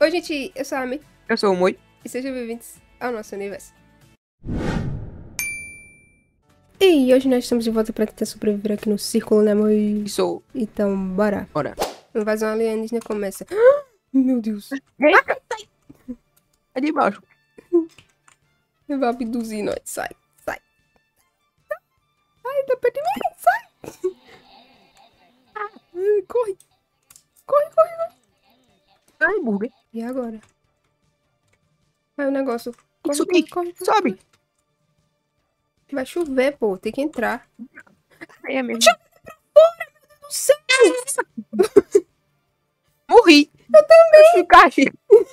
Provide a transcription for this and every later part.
Oi, gente, eu sou a Ami Eu sou o Moi. e sejam bem-vindos ao nosso universo. E hoje nós estamos de volta pra tentar sobreviver aqui no círculo, né, Moi? Sou. Então, bora. Bora. Invasão alienígena começa. Meu Deus. Eita! É de baixo. Ele vai abduzir nós. Sai, sai. Ai, tá perto de mim. Sai. Ai, corre. Corre, corre, corre. Ai, hambúrguer. E agora? Vai o negócio. Corre, Isso corre, aqui. corre, corre, Sobe. corre. Vai chover, pô. Tem que entrar. Aí é mesmo. Do céu. Morri. Eu também. Caixa.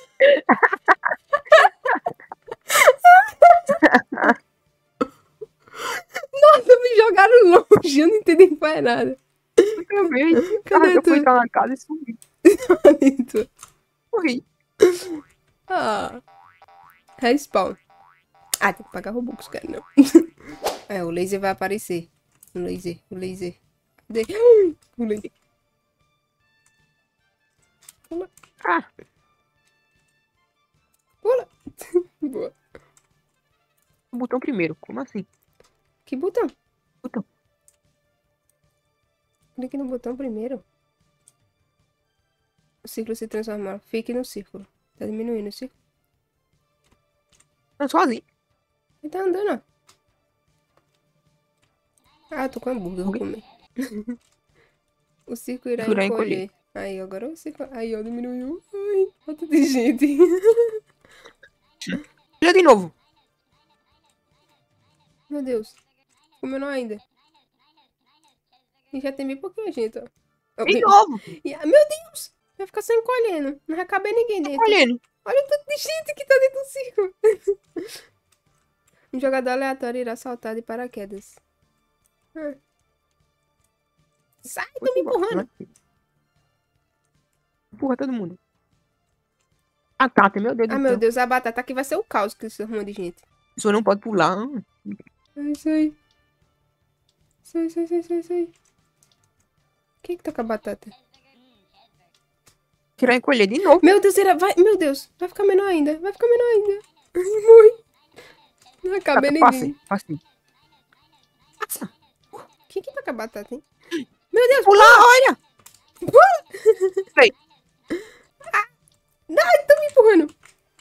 Nossa, me jogaram longe. Eu não entendi que foi nada. Eu também. Cadê Eu fui tu? entrar na casa e subi. Bonito. Morri. Ah. Respawn. Ah, tem que pagar Robux, cara, não. É, o laser vai aparecer. O laser. Cadê? O laser. Pula. Ah, Pula. Boa. o botão primeiro. Como assim? Que botão? Botão. Clique no botão primeiro. O círculo se transforma. Fique no círculo. Tá diminuindo o círculo. Não, sozinho. Ele tá andando, ó. Ah, tô com hambúrguer, vou comer. O círculo irá Irá encolher. Aí, agora o círculo... Aí, ó, diminuiu. Ai, falta de gente. Já de novo. Meu Deus. Comendo ainda. E já tem bem pouquinho gente, ó. Oh, De novo. Meu Deus! Vai ficar só encolhendo. Não vai caber ninguém dentro. Olhando. Olha o tanto de gente que tá dentro do círculo. Um jogador aleatório irá saltar de paraquedas. Sai, tô me empurrando. Empurra todo mundo. Batata, meu Deus do Ah, céu. meu Deus, a batata aqui vai ser o caos que se arruma de gente. O senhor não pode pular. Ai, sai. Sai, sai, sai, sai, sai. Quem que tá com a batata? Tirar e encolher de novo. Meu Deus, vai. Meu Deus, vai ficar menor ainda. Vai ficar menor ainda. Morri. Não vai caber ninguém. Passei. Passa. Quem que tá com a batata, hein? Meu Deus, Pular, olha. pula! Sei. Ai, tô me empurrando.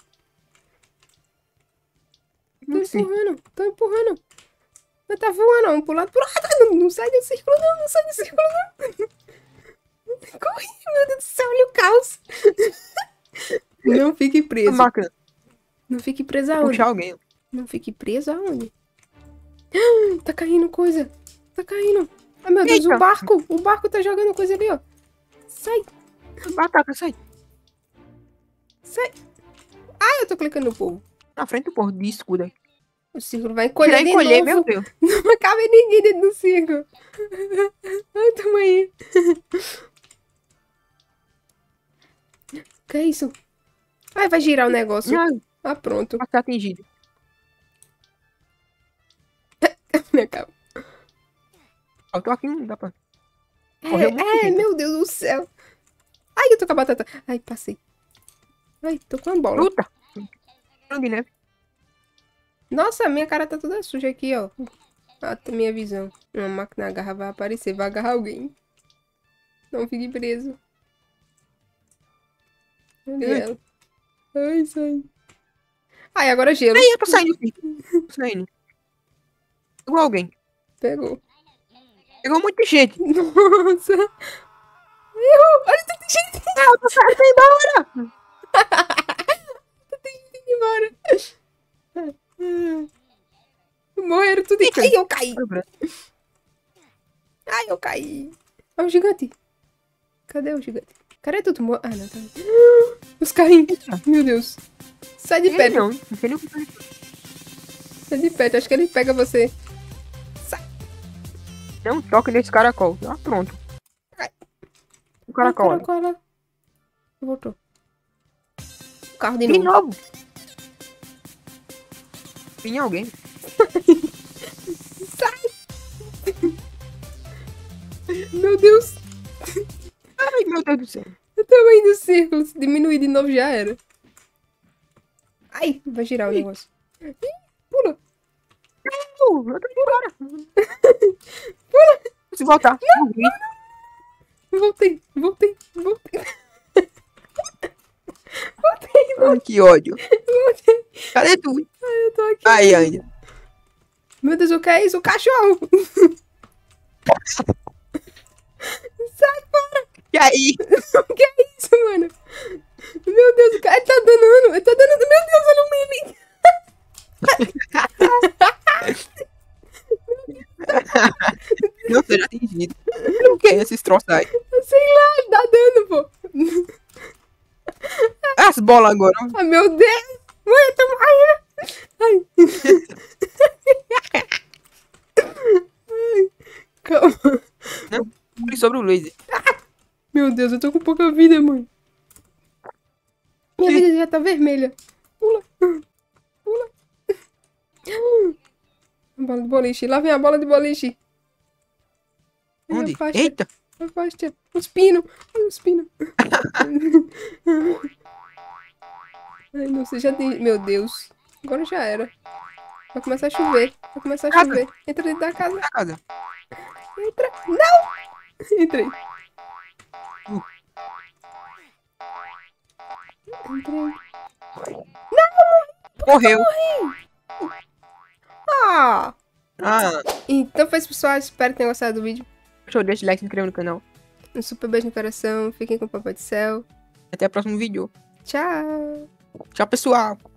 Não sei. Tô empurrando. Mas tá voando, ó, pro lado. Não sai do círculo, não sai do círculo, não. Corre, meu Deus do céu, olha o caos. Não fique preso. Máquina. Não fique preso aonde? Puxar alguém. Não fique preso aonde? Tá caindo coisa. Tá caindo. Ai, meu Deus, Eita. o barco. O barco tá jogando coisa ali, ó. Sai, Batata, sai. sai. Ah, eu tô clicando no povo. Na frente do porro de escudo aí. O círculo vai encolher Tirar e de encolher, novo. meu Deus. Não vai caber ninguém dentro do círculo. Ai, tamo aí. Que é isso? Ai, vai girar o negócio. Não, Ah, pronto. vai ser atingido. Minha cara. Eu tô aqui, não dá pra... Correu muito gente. Meu Deus do céu. Ai, eu tô com a batata. Ai, passei. Ai, tô com a bola. Luta. De neve. Nossa, minha cara tá toda suja aqui, ó. Ah, tá minha visão. Uma máquina agarra vai aparecer, vai agarrar alguém. Não fique preso. Cadê ela? Ai, sai. Ai, agora gelo. Aí, eu tô saindo aqui. Tô saindo. Pegou alguém. Pegou. Pegou muita gente. Nossa. Errou. Olha, tem gente Ah, eu tô saindo embora. indo embora. Morreram tudo. Eita. Ai, eu caí. Ai, eu caí. Olha o gigante. Cadê o gigante? Cadê tu? Ah, não, tá. Os carrinhos. Meu Deus. Sai de perto. Não sei nem o que tá. Sai de perto. Acho que ele pega você. Sai. Não toque nesse caracol. Ah, pronto. Ai. O caracol. O caracol. Voltou. O carro de De novo. novo. Vinha alguém. Sai. Meu Deus. Ai, meu Deus do céu. Eu também. tamanho do círculo. Se diminuir de novo, já era. Ai, vai girar o negócio. Ih, pula. Eu tô indo embora. Se voltar. Voltei. Voltei. Ai, que ódio. Cadê tu? Eu tô aqui. Aí, ainda. Meu Deus, o que é isso? O cachorro. Sai fora. E aí? O que é isso, mano? Meu Deus, o cara ele tá danando. Ele tá danando. Meu Deus, olha o meme. Não seja atingido. O que é esses troços aí? Sei lá, ele tá dando, pô. As bolas agora. Ai, meu Deus. Mãe, eu tô morrendo. Ai, calma. Não, pule sobre o laser. Meu Deus, eu tô com pouca vida, mãe. Minha vida já tá vermelha. Pula. A bola de boliche. Lá vem a bola de boliche. Onde? Afasta. Eita. Afasta. Os pinos. Ai, os pinos. Ai, não sei, já tem... Meu Deus. Agora já era. Vai começar a chover. Entra dentro da casa. Na casa. Entra. Não! Entrei. Entrei. Morreu. Ah! Ah. Então foi isso, pessoal. Espero que tenham gostado do vídeo. Deixa o like, se inscreva no canal. Um super beijo no coração. Fiquem com o Papai do Céu. Até o próximo vídeo. Tchau! Tchau, pessoal.